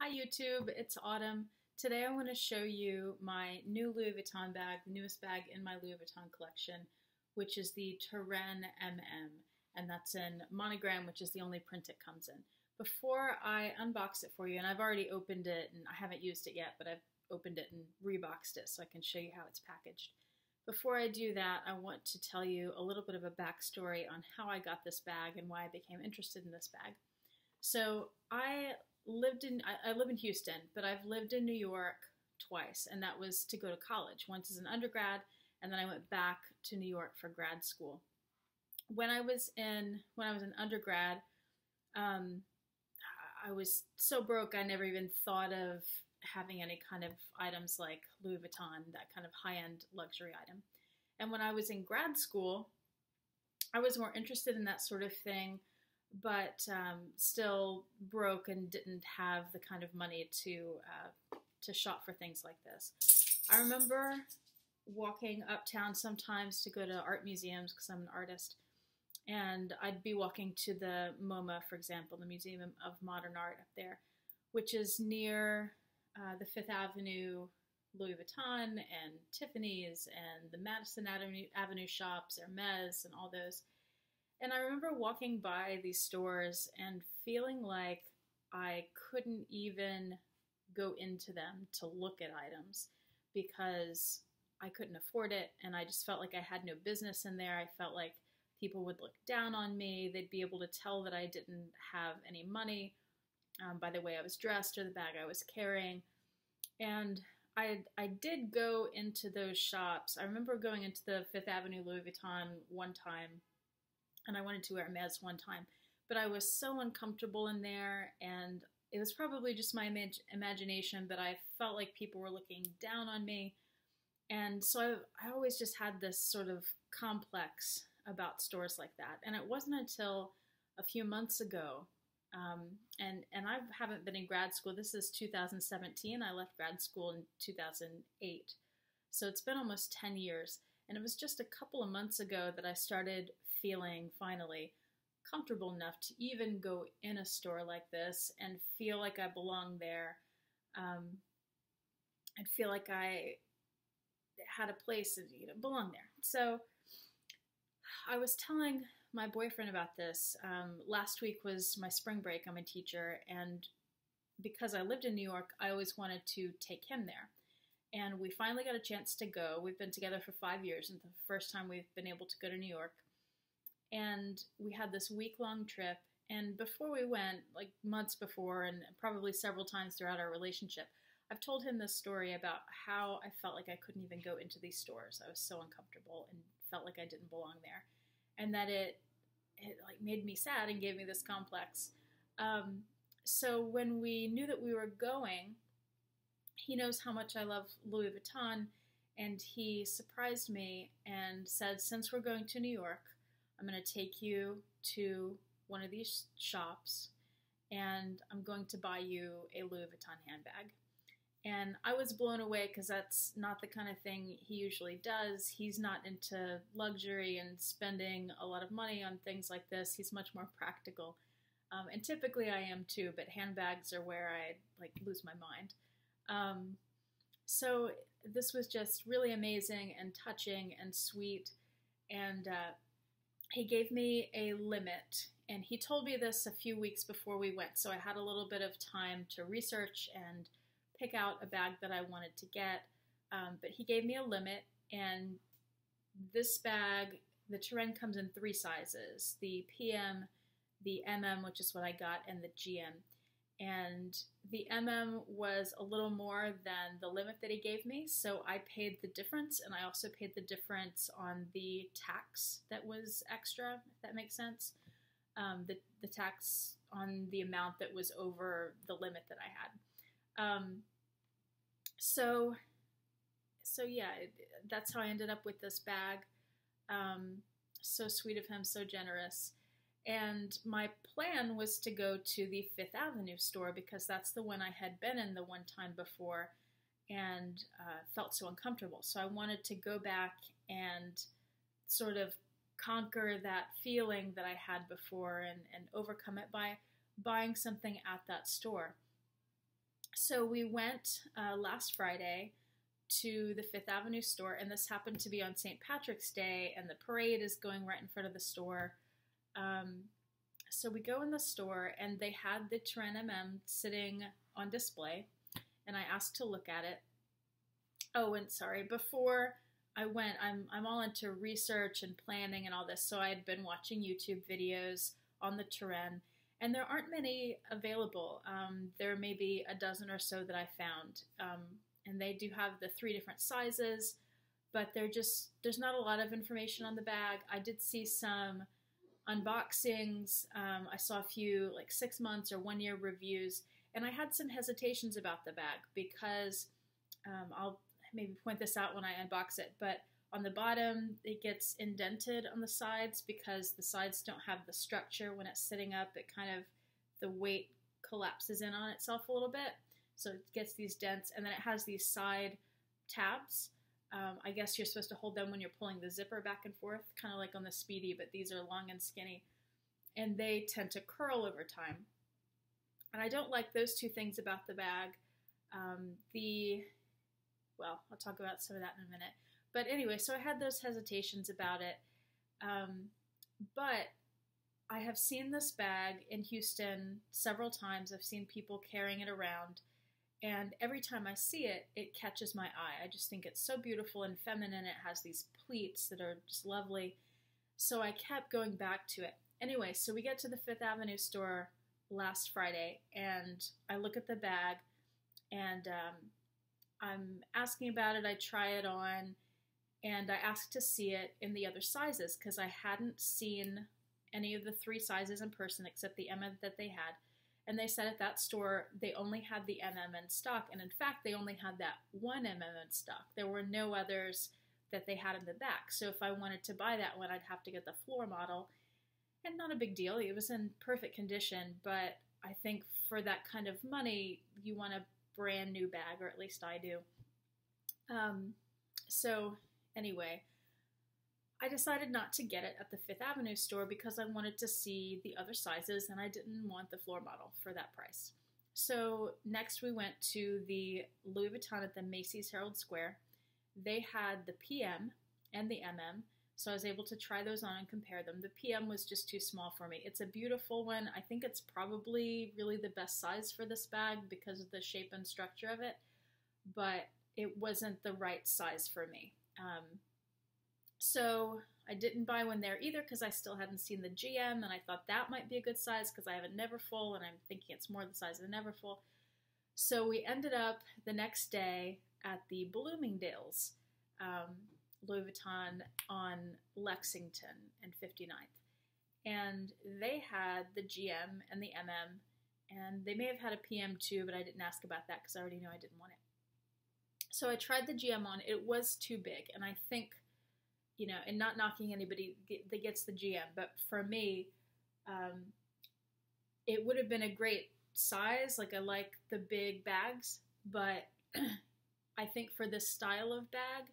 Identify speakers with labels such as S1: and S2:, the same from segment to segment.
S1: Hi YouTube, it's Autumn. Today I want to show you my new Louis Vuitton bag, the newest bag in my Louis Vuitton collection, which is the Turenne MM, and that's in monogram, which is the only print it comes in. Before I unbox it for you, and I've already opened it, and I haven't used it yet, but I've opened it and reboxed it so I can show you how it's packaged. Before I do that, I want to tell you a little bit of a backstory on how I got this bag and why I became interested in this bag. So I live in Houston, but I've lived in New York twice, and that was to go to college. Once as an undergrad, and then I went back to New York for grad school. When I was an undergrad, I was so broke I never even thought of having any kind of items like Louis Vuitton, that kind of high-end luxury item. And when I was in grad school, I was more interested in that sort of thing, but still broke and didn't have the kind of money to shop for things like this. I remember walking uptown sometimes to go to art museums because I'm an artist, and I'd be walking to the MoMA, for example, the Museum of Modern Art up there, which is near the Fifth Avenue Louis Vuitton and Tiffany's and the Madison Avenue shops, Hermes, and all those. And I remember walking by these stores and feeling like I couldn't even go into them to look at items because I couldn't afford it, and I just felt like I had no business in there. I felt like people would look down on me. They'd be able to tell that I didn't have any money by the way I was dressed or the bag I was carrying. And I did go into those shops. I remember going into the Fifth Avenue Louis Vuitton one time, and I wanted to wear Hermes one time, but I was so uncomfortable in there, and it was probably just my imagination, but I felt like people were looking down on me. And so I always just had this sort of complex about stores like that. And it wasn't until a few months ago, and I haven't been in grad school. This is 2017. I left grad school in 2008. So it's been almost 10 years. And it was just a couple of months ago that I started feeling finally comfortable enough to even go in a store like this and feel like I belong there, and feel like I had a place and belong there. So I was telling my boyfriend about this. Last week was my spring break. I'm a teacher, and because I lived in New York, I always wanted to take him there. And we finally got a chance to go. We've been together for 5 years, and the first time we've been able to go to New York. And we had this week-long trip, and before we went, like months before, and probably several times throughout our relationship, I've told him this story about how I felt like I couldn't even go into these stores. I was so uncomfortable and felt like I didn't belong there, and that it like made me sad and gave me this complex. So when we knew that we were going, he knows how much I love Louis Vuitton, and he surprised me and said, since we're going to New York, I'm going to take you to one of these shops, and I'm going to buy you a Louis Vuitton handbag. And I was blown away because that's not the kind of thing he usually does. He's not into luxury and spending a lot of money on things like this. He's much more practical. And typically I am too, but handbags are where I like lose my mind. So this was just really amazing and touching and sweet. And he gave me a limit, and he told me this a few weeks before we went, so I had a little bit of time to research and pick out a bag that I wanted to get, but he gave me a limit, and this bag, the Turenne, comes in 3 sizes, the PM, the MM, which is what I got, and the GM. And the MM was a little more than the limit that he gave me, so I paid the difference, and I also paid the difference on the tax that was extra, if that makes sense. The tax on the amount that was over the limit that I had. So yeah, that's how I ended up with this bag. So sweet of him, so generous. And my plan was to go to the Fifth Avenue store because that's the one I had been in the one time before and felt so uncomfortable. So I wanted to go back and sort of conquer that feeling that I had before and overcome it by buying something at that store. So we went last Friday to the Fifth Avenue store, and this happened to be on St. Patrick's Day, and the parade is going right in front of the store. So we go in the store, and they had the Turenne MM sitting on display, and I asked to look at it. Oh, and sorry, before I went, I'm all into research and planning and all this, so I had been watching YouTube videos on the Turenne, and there aren't many available. There may be a dozen or so that I found, and they do have the 3 different sizes, but there's not a lot of information on the bag. I did see some unboxings. I saw a few like 6 months or 1 year reviews, and I had some hesitations about the bag because I'll maybe point this out when I unbox it, but on the bottom it gets indented on the sides because the sides don't have the structure. When it's sitting up, it kind of, the weight collapses in on itself a little bit, so it gets these dents, and then it has these side tabs. I guess you're supposed to hold them when you're pulling the zipper back and forth, kind of like on the Speedy, but these are long and skinny, and they tend to curl over time. And I don't like those 2 things about the bag. Well, I'll talk about some of that in a minute. But anyway, so I had those hesitations about it. But I have seen this bag in Houston several times. I've seen people carrying it around. And every time I see it, it catches my eye. I just think it's so beautiful and feminine. It has these pleats that are just lovely. So I kept going back to it. Anyway, so we get to the Fifth Avenue store last Friday, and I look at the bag, and I'm asking about it. I try it on, and I asked to see it in the other sizes because I hadn't seen any of the 3 sizes in person except the MM that they had. And they said at that store they only had the MM in stock, and in fact they only had that 1 MM in stock. There were no others that they had in the back. So if I wanted to buy that one, I'd have to get the floor model, and not a big deal. It was in perfect condition, but I think for that kind of money, you want a brand new bag, or at least I do. So anyway, I decided not to get it at the Fifth Avenue store because I wanted to see the other sizes, and I didn't want the floor model for that price. So next we went to the Louis Vuitton at the Macy's Herald Square. They had the PM and the MM, so I was able to try those on and compare them. The PM was just too small for me. It's a beautiful one. I think it's probably really the best size for this bag because of the shape and structure of it, but it wasn't the right size for me. So I didn't buy one there either because I still hadn't seen the GM, and I thought that might be a good size because I have a Neverfull, and I'm thinking it's more the size of the Neverfull. So we ended up the next day at the Bloomingdales, Louis Vuitton on Lexington and 59th. And they had the GM and the MM, and they may have had a PM too, but I didn't ask about that because I already knew I didn't want it. So I tried the GM on. It was too big, and I think, you know, and not knocking anybody that gets the GM, but for me, it would have been a great size. Like, I like the big bags, but I think for this style of bag,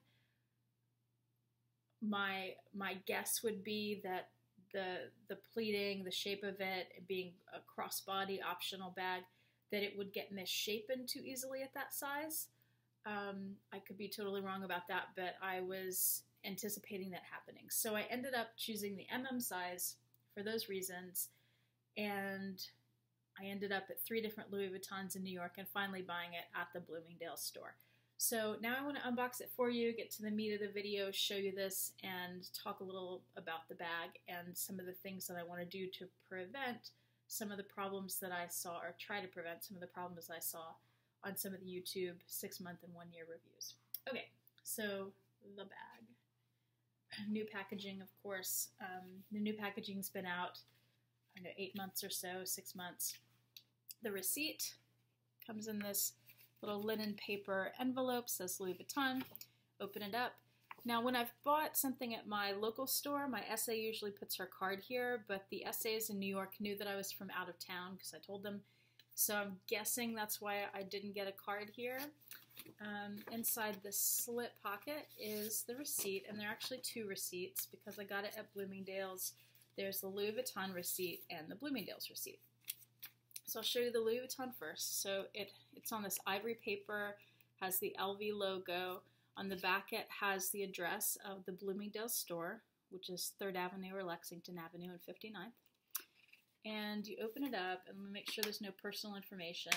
S1: my guess would be that the pleating, the shape of it, being a crossbody optional bag, that it would get misshapen too easily at that size. I could be totally wrong about that, but I was anticipating that happening. So I ended up choosing the MM size for those reasons, and I ended up at 3 different Louis Vuittons in New York and finally buying it at the Bloomingdales store. So now I want to unbox it for you, get to the meat of the video, show you this, and talk a little about the bag and some of the things that I want to do to prevent some of the problems that I saw, or try to prevent some of the problems I saw on some of the YouTube 6-month and 1 year reviews. Okay, so the bag. New packaging, of course. The new packaging's been out, I don't know, 8 months or so, 6 months. The receipt comes in this little linen paper envelope, says Louis Vuitton. Open it up. Now, when I've bought something at my local store, my SA usually puts her card here, but the SAs in New York knew that I was from out of town because I told them. So I'm guessing that's why I didn't get a card here. Inside the slip pocket is the receipt, and there are actually 2 receipts because I got it at Bloomingdale's. There's the Louis Vuitton receipt and the Bloomingdale's receipt. So I'll show you the Louis Vuitton first. So it's on this ivory paper, has the LV logo. On the back it has the address of the Bloomingdale store, which is 3rd Avenue or Lexington Avenue and 59th. And you open it up and make sure there's no personal information.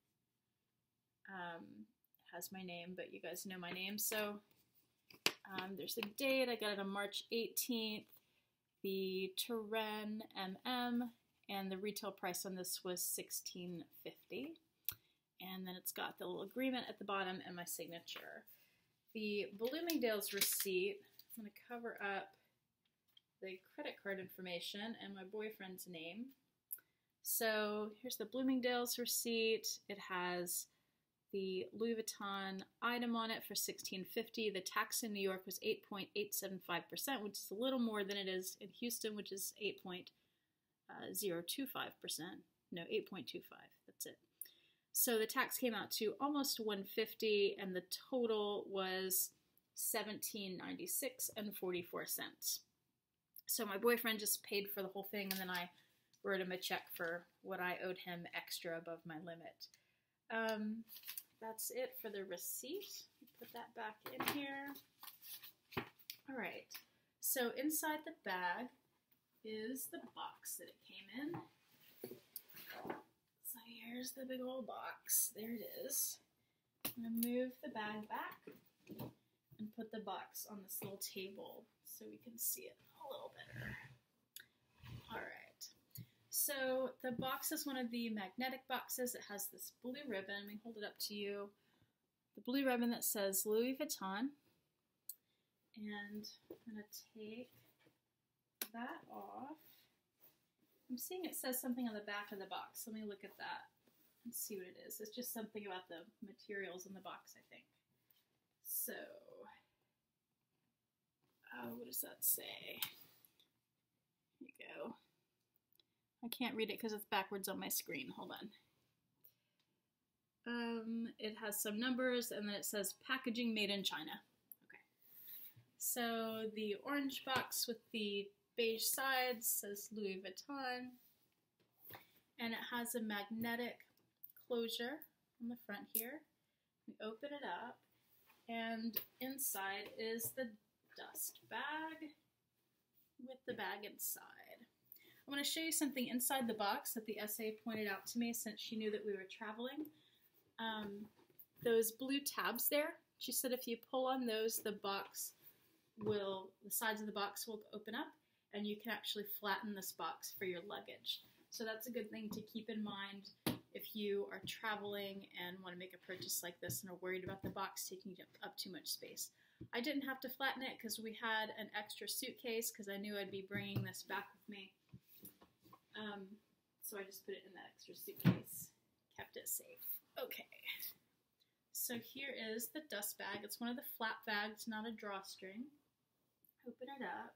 S1: It has my name, but you guys know my name. So there's the date. I got it on March 18th. The Turenne MM, and the retail price on this was $16.50. And then it's got the little agreement at the bottom and my signature. The Bloomingdale's receipt, I'm going to cover up the credit card information and my boyfriend's name. So here's the Bloomingdale's receipt. It has the Louis Vuitton item on it for $16.50. The tax in New York was 8.875%, which is a little more than it is in Houston, which is 8.025%. No, 8.25. That's it. So the tax came out to almost $150, and the total was $17.96 and 44 cents. So my boyfriend just paid for the whole thing, and then I wrote him a check for what I owed him extra above my limit. That's it for the receipt. Put that back in here. All right. So inside the bag is the box that it came in. So here's the big old box. There it is. I'm going to move the bag back and put the box on this little table so we can see it a little better. All right. So the box is one of the magnetic boxes. It has this blue ribbon. Let me hold it up to you. The blue ribbon that says Louis Vuitton. And I'm going to take that off. I'm seeing it says something on the back of the box. Let me look at that and see what it is. It's just something about the materials in the box, I think. So, what does that say? Here you go. I can't read it because it's backwards on my screen. Hold on. It has some numbers, and then it says packaging made in China. Okay. So the orange box with the beige sides says Louis Vuitton, and it has a magnetic closure on the front here. We open it up, and inside is the dust bag with the bag inside. I want to show you something inside the box that the SA pointed out to me since she knew that we were traveling. Those blue tabs there, she said if you pull on those, the sides of the box will open up, and you can actually flatten this box for your luggage. So that's a good thing to keep in mind if you are traveling and want to make a purchase like this and are worried about the box taking up too much space. I didn't have to flatten it because we had an extra suitcase because I knew I'd be bringing this back with me. So I just put it in that extra suitcase, kept it safe. Okay, so here is the dust bag. It's one of the flat bags, not a drawstring. Open it up,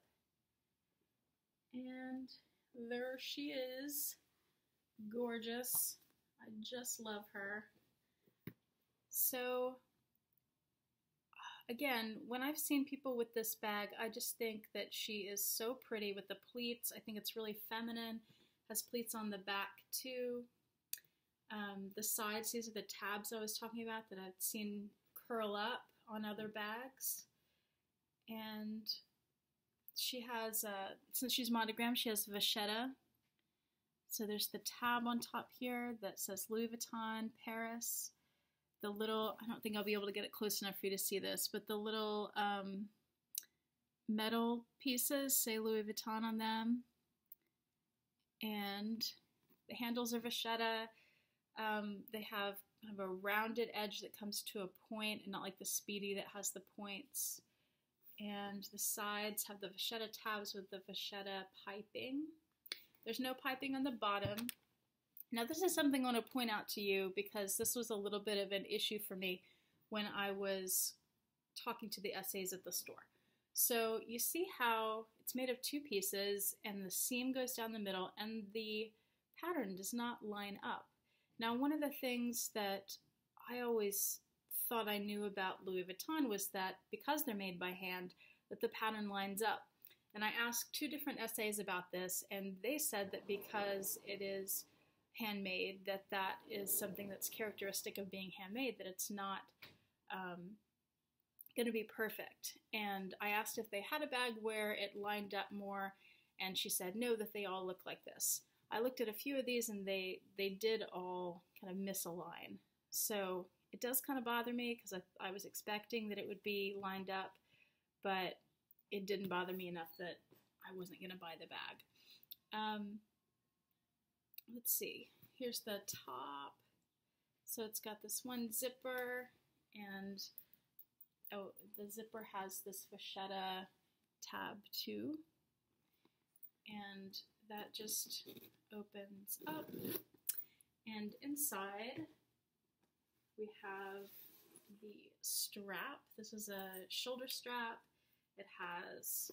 S1: and there she is. Gorgeous. I just love her. So, again, when I've seen people with this bag, I just think that she is so pretty with the pleats. I think it's really feminine. Has pleats on the back too. The sides, these are the tabs I was talking about that I've seen curl up on other bags. And she has, since she's monogrammed, she has vachetta. So there's the tab on top here that says Louis Vuitton, Paris. The little, I don't think I'll be able to get it close enough for you to see this, but the little metal pieces say Louis Vuitton on them. And the handles are vachetta. They have kind of a rounded edge that comes to a point, and not like the Speedy that has the points. And the sides have the vachetta tabs with the vachetta piping. There's no piping on the bottom. Now this is something I want to point out to you because this was a little bit of an issue for me when I was talking to the SAs at the store. So you see how it's made of two pieces and the seam goes down the middle and the pattern does not line up. Now one of the things that I always thought I knew about Louis Vuitton was that because they're made by hand, that the pattern lines up. And I asked two different SAs about this, and they said that because it is handmade, that is something that's characteristic of being handmade, that it's not going to be perfect. And I asked if they had a bag where it lined up more, and she said no, that they all look like this. I looked at a few of these and they did all kind of misalign. So it does kind of bother me because I was expecting that it would be lined up, but it didn't bother me enough that I wasn't going to buy the bag. Let's see, here's the top. So it's got this one zipper, and oh, the zipper has this vachetta tab too, and that just opens up, and inside we have the strap. This is a shoulder strap. It has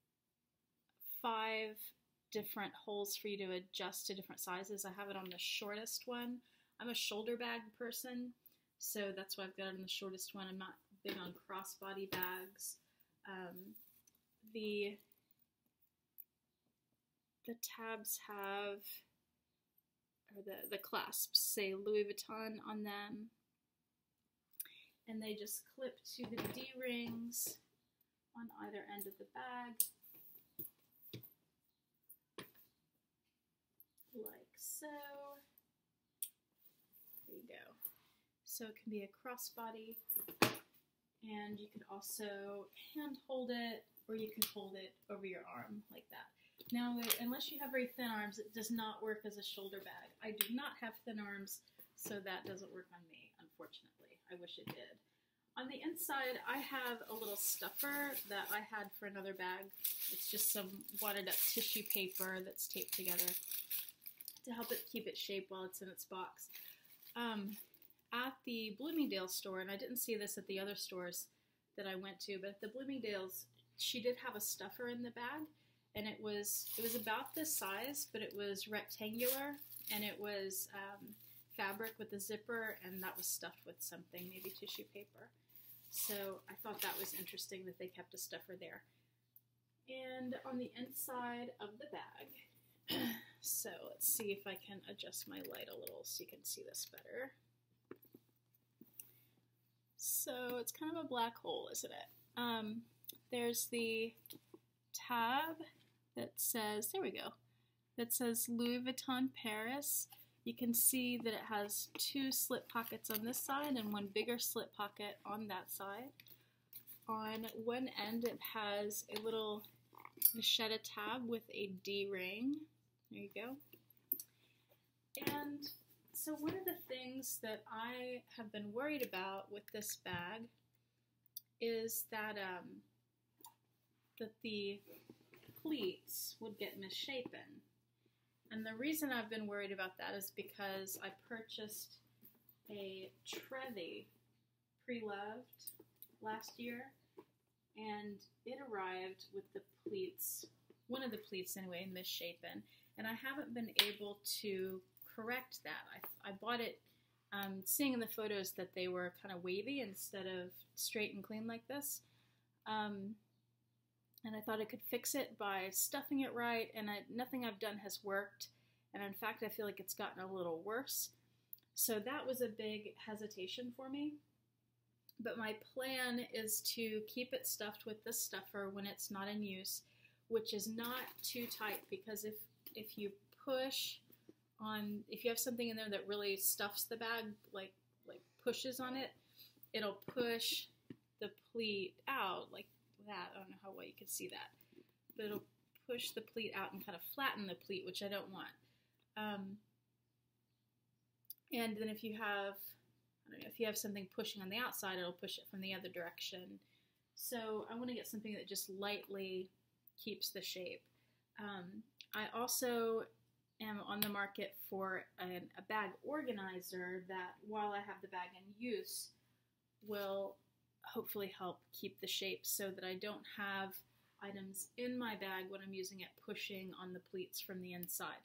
S1: 5 different holes for you to adjust to different sizes. I have it on the shortest one. I'm a shoulder bag person, so that's why I've got it on the shortest one. I'm not big on crossbody bags. The tabs have, or the clasps say Louis Vuitton on them, and they just clip to the D-rings on either end of the bag, like so. There you go. So it can be a crossbody, and you could also hand hold it, or you can hold it over your arm like that. Now, unless you have very thin arms, it does not work as a shoulder bag. I do not have thin arms, so that doesn't work on me, unfortunately. I wish it did. On the inside, I have a little stuffer that I had for another bag. It's just some wadded up tissue paper that's taped together to help it keep its shape while it's in its box. At the Bloomingdales store, and I didn't see this at the other stores that I went to, but at the Bloomingdales, she did have a stuffer in the bag, and it was about this size, but it was rectangular, and it was fabric with a zipper, and that was stuffed with something, maybe tissue paper. So I thought that was interesting that they kept a stuffer there. And on the inside of the bag, so let's see if I can adjust my light a little so you can see this better. So it's kind of a black hole, isn't it? There's the tab that says, there we go, that says Louis Vuitton Paris. You can see that it has 2 slip pockets on this side and 1 bigger slip pocket on that side. On one end it has a little vachetta tab with a D-ring. There you go. And so one of the things that I have been worried about with this bag is that that the pleats would get misshapen. And the reason I've been worried about that is because I purchased a Trevi pre-loved last year, and it arrived with the pleats, one of the pleats anyway, misshapen, and I haven't been able to correct that. I bought it seeing in the photos that they were kind of wavy instead of straight and clean like this. And I thought I could fix it by stuffing it right, and nothing I've done has worked, and in fact I feel like it's gotten a little worse. So that was a big hesitation for me. But my plan is to keep it stuffed with this stuffer when it's not in use, which is not too tight, because if you push on, if you have something in there that really stuffs the bag, like pushes on it, it'll push the pleat out like that. I don't know how well you can see that, but it'll push the pleat out and kind of flatten the pleat, which I don't want. And then if you have, I don't know, if you have something pushing on the outside, it'll push it from the other direction. So I want to get something that just lightly keeps the shape. I also am on the market for a bag organizer that, while I have the bag in use, will hopefully help keep the shape so that I don't have items in my bag when I'm using it pushing on the pleats from the inside.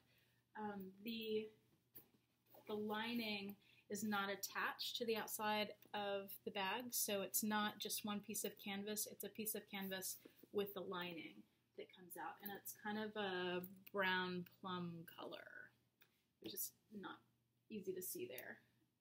S1: The lining is not attached to the outside of the bag, so it's not just one piece of canvas, it's a piece of canvas with the lining that comes out, and it's kind of a brown plum color, just not easy to see there.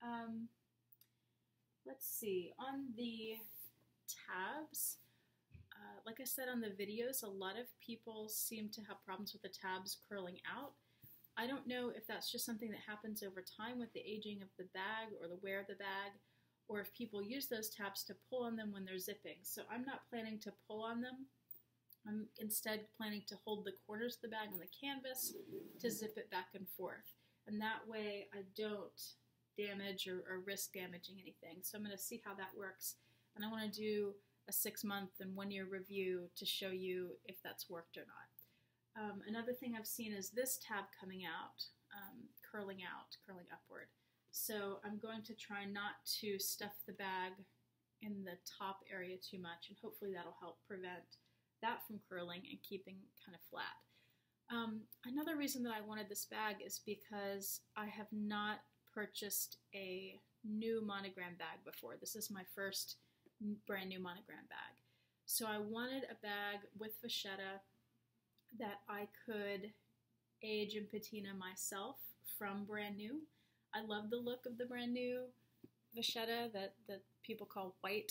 S1: Let's see, on the tabs, like I said on the videos, a lot of people seem to have problems with the tabs curling out. I don't know if that's just something that happens over time with the aging of the bag or the wear of the bag, or if people use those tabs to pull on them when they're zipping. So I'm not planning to pull on them. I'm instead planning to hold the corners of the bag on the canvas to zip it back and forth. And that way I don't damage or risk damaging anything. So I'm going to see how that works. And I want to do a 6-month and 1-year review to show you if that's worked or not. Another thing I've seen is this tab coming out, curling upward. So I'm going to try not to stuff the bag in the top area too much, and hopefully that'll help prevent that from curling and keeping kind of flat. Another reason that I wanted this bag is because I have not purchased a new monogram bag before. This is my first brand new monogram bag. So I wanted a bag with vachetta that I could age and patina myself from brand new. I love the look of the brand new vachetta that people call white.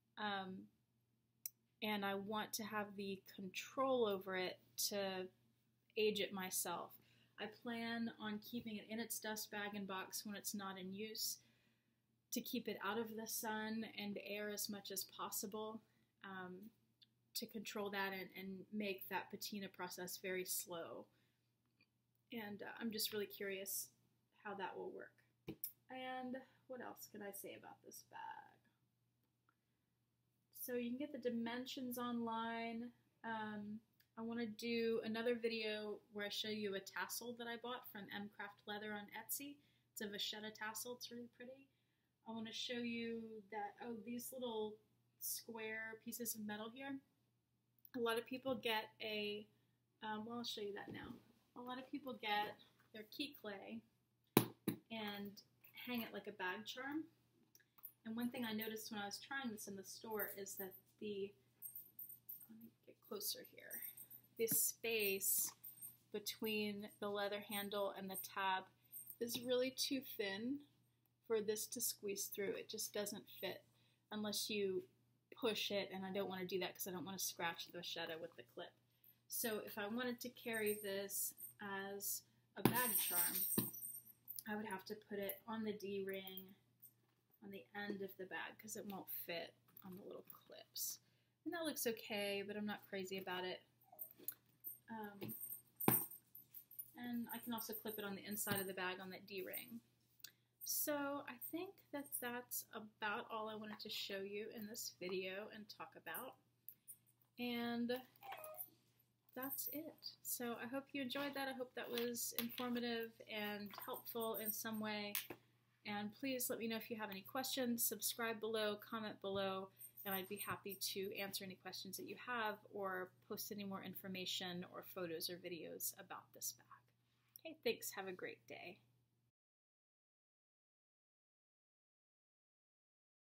S1: And I want to have the control over it to age it myself. I plan on keeping it in its dust bag and box when it's not in use to keep it out of the sun and air as much as possible, to control that and make that patina process very slow. And I'm just really curious how that will work. And what else can I say about this bag? So you can get the dimensions online. I want to do another video where I show you a tassel that I bought from M Craft Leather on Etsy. It's a vachetta tassel. It's really pretty. I want to show you that, these little square pieces of metal here. A lot of people get well, I'll show you that now. A lot of people get their key clay and hang it like a bag charm. And one thing I noticed when I was trying this in the store is that let me get closer here, this space between the leather handle and the tab is really too thin for this to squeeze through. It just doesn't fit unless you push it, and I don't want to do that because I don't want to scratch the vachetta with the clip. So if I wanted to carry this as a bag charm, I would have to put it on the D-ring on the end of the bag because it won't fit on the little clips. And that looks okay, but I'm not crazy about it. And I can also clip it on the inside of the bag on that D-ring. So I think that that's about all I wanted to show you in this video and talk about. And that's it. So I hope you enjoyed that. I hope that was informative and helpful in some way. And please let me know if you have any questions. Subscribe below, comment below, and I'd be happy to answer any questions that you have or post any more information or photos or videos about this bag. Okay, thanks. Have a great day.